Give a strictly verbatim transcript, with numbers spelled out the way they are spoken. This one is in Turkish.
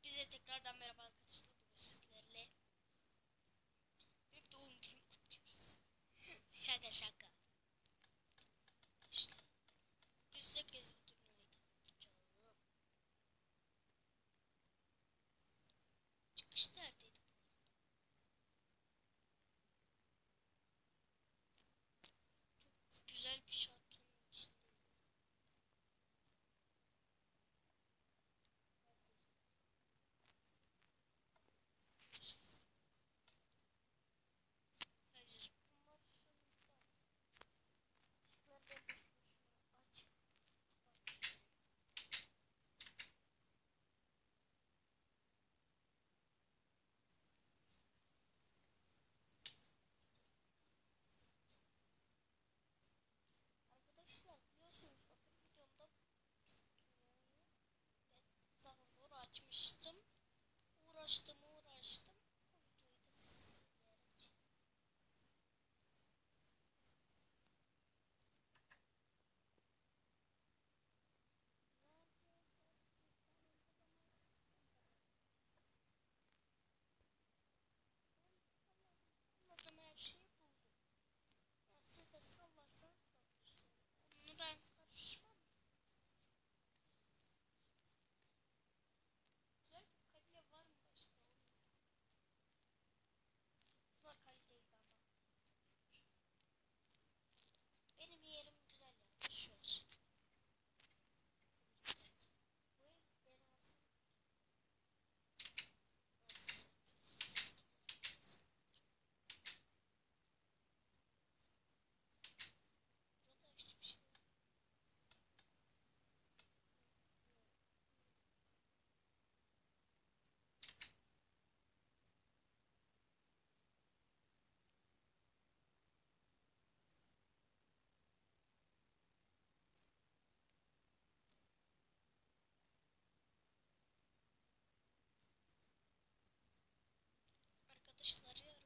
Hepinize tekrardan merhaba arkadaşlar. Bugün sizlerle büyük doğum günümü kutluyoruz. Şaka şaka. İşte yüz sekizli turnuvayı tamamlayacağım. Çıkış neredeydi bu arada? Çok güzel bir şatonun içindeyim. Hayır. Ama şundan. Işıklar da boş boşuna aç. Arkadaşlar biliyorsunuz öbür videomda turnuvayı ben zar zor açmıştım. Uğraştım uğraştım. O videoyu da sizlere çektim. Anladım, her şeyi buldum. Ya siz de sallarsanız bulabilirsiniz. Onu ben karışmam. Güzel bir kalite var mı başka? Bunlar kaliteydi ama. Benim yerim güzel ya. Boş ver. Bu ev ben alsam nasıl? Burada hiçbir şey yok. Arkadaşlar ya